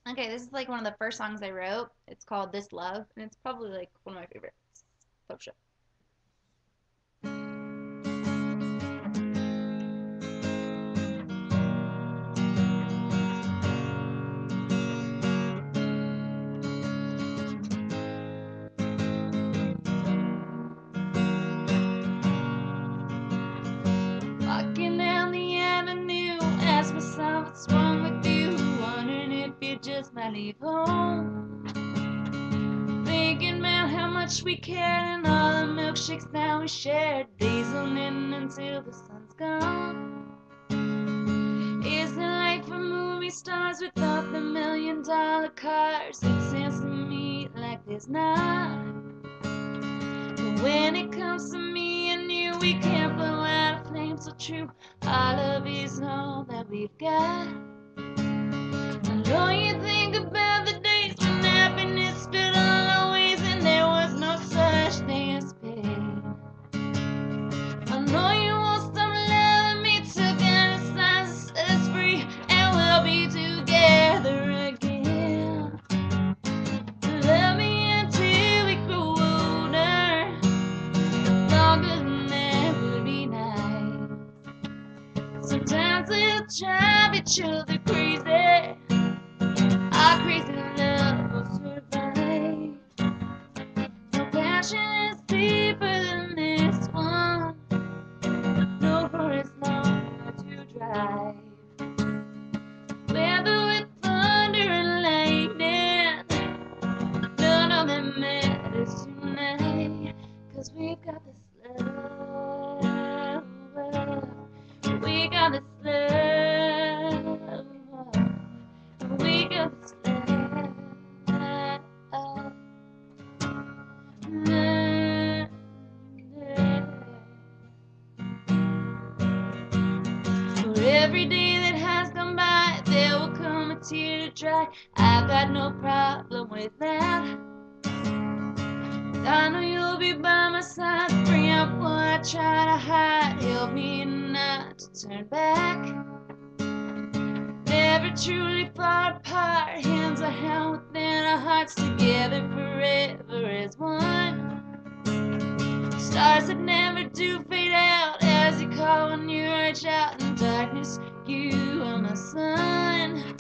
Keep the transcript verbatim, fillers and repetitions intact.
Okay, this is like one of the first songs I wrote. It's called This Love, and it's probably like one of my favorites. Pop show. Walking down the avenue, ask myself what's wrong with you, wondering if you just might leave home. Thinking about how much we cared and all the milkshakes now we shared, days on end until the sun's gone. Isn't life for movie stars without the million dollar cars? It seems to me like there's not. But when it comes to me and you, we can't blow out a flame so true. Our love is all that we've got. I know you think about the days when happiness spilled all our ways and there was no such thing as pain. I know you won't stop loving me till God decides to set us free and we'll be together again. Love me until we grow older, longer than that would be nice. Sometimes we'll drive each other crazy. Our crazy love will survive. No passion is deeper than this one. No forest longer to drive. Weather with thunder and lightning, none of them matters tonight. Cause we've got this love. We got this love. We got this love. For every day that has gone by, there will come a tear to dry. I've got no problem with that. I know you'll be by my side. Bring up what I try to hide. Help me not to turn back. Never truly far apart. Hands are held within our hearts, together forever as one. Stars that never do fade out, as you call when you reach out in darkness. You are my sun.